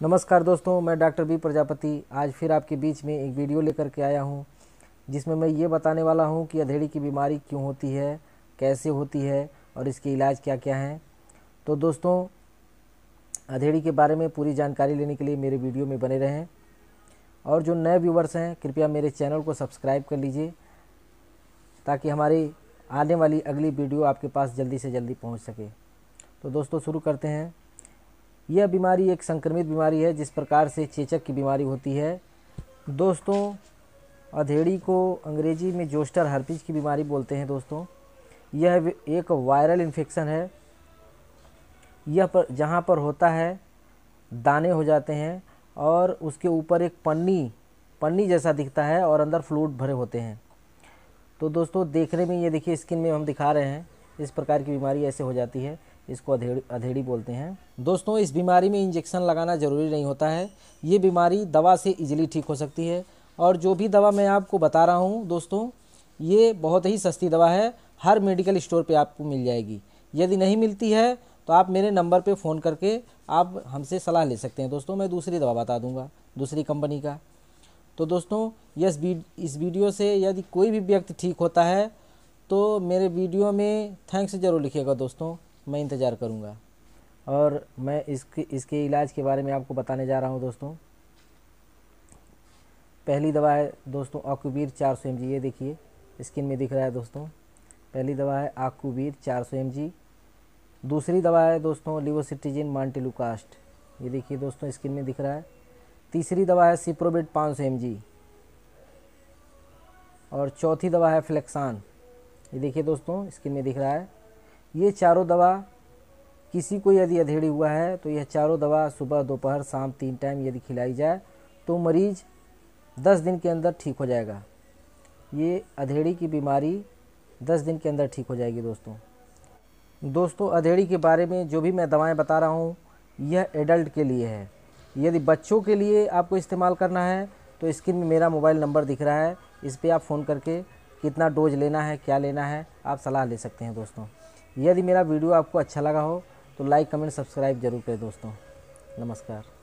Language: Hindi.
नमस्कार दोस्तों, मैं डॉक्टर बी प्रजापति आज फिर आपके बीच में एक वीडियो लेकर के आया हूं, जिसमें मैं ये बताने वाला हूं कि अधेड़ी की बीमारी क्यों होती है, कैसे होती है और इसके इलाज क्या क्या हैं। तो दोस्तों, अधेड़ी के बारे में पूरी जानकारी लेने के लिए मेरे वीडियो में बने रहें और जो नए व्यूवर्स हैं कृपया मेरे चैनल को सब्सक्राइब कर लीजिए ताकि हमारी आने वाली अगली वीडियो आपके पास जल्दी से जल्दी पहुंच सके। तो दोस्तों, शुरू करते हैं। यह बीमारी एक संक्रमित बीमारी है जिस प्रकार से चेचक की बीमारी होती है। दोस्तों, अधेड़ी को अंग्रेजी में जोस्टर हर्पीज की बीमारी बोलते हैं। दोस्तों, यह एक वायरल इन्फेक्शन है। जहाँ पर होता है दाने हो जाते हैं और उसके ऊपर एक पन्नी जैसा दिखता है और अंदर फ्लूइड भरे होते हैं। तो दोस्तों, देखने में ये देखिए, स्किन में हम दिखा रहे हैं, इस प्रकार की बीमारी ऐसे हो जाती है। इसको अधेड़ी बोलते हैं। दोस्तों, इस बीमारी में इंजेक्शन लगाना ज़रूरी नहीं होता है। ये बीमारी दवा से इजीली ठीक हो सकती है और जो भी दवा मैं आपको बता रहा हूँ दोस्तों, ये बहुत ही सस्ती दवा है, हर मेडिकल स्टोर पे आपको मिल जाएगी। यदि नहीं मिलती है तो आप मेरे नंबर पे फ़ोन करके आप हमसे सलाह ले सकते हैं। दोस्तों, मैं दूसरी दवा बता दूँगा दूसरी कंपनी का। तो दोस्तों, इस वीडियो से यदि कोई भी व्यक्ति ठीक होता है तो मेरे वीडियो में थैंक्स ज़रूर लिखिएगा। दोस्तों, मैं इंतज़ार करूँगा और मैं इसके इलाज के बारे में आपको बताने जा रहा हूँ। दोस्तों, पहली दवा है दोस्तों आक्यूवीर 400 mg। ये देखिए स्किन में दिख रहा है दोस्तों। पहली दवा है आक्यूवीर 400 mg। दूसरी दवा है दोस्तों लिवोसिट्रिजिन मॉन्टेलुकास्ट। ये देखिए दोस्तों स्किन में दिख रहा है। तीसरी दवा है सिप्रोबिट 500 mg और चौथी दवा है फ्लेक्सान। ये देखिए दोस्तों स्किन में दिख रहा है। ये चारों दवा किसी को यदि अधेड़ी हुआ है तो यह चारों दवा सुबह दोपहर शाम 3 टाइम यदि खिलाई जाए तो मरीज 10 दिन के अंदर ठीक हो जाएगा। ये अधेड़ी की बीमारी 10 दिन के अंदर ठीक हो जाएगी। दोस्तों, अधेड़ी के बारे में जो भी मैं दवाएं बता रहा हूँ यह एडल्ट के लिए है। यदि बच्चों के लिए आपको इस्तेमाल करना है तो स्क्रीन में मेरा मोबाइल नंबर दिख रहा है, इस पर आप फ़ोन करके कितना डोज लेना है, क्या लेना है, आप सलाह ले सकते हैं। दोस्तों, यदि मेरा वीडियो आपको अच्छा लगा हो तो लाइक कमेंट सब्सक्राइब जरूर करें। दोस्तों, नमस्कार।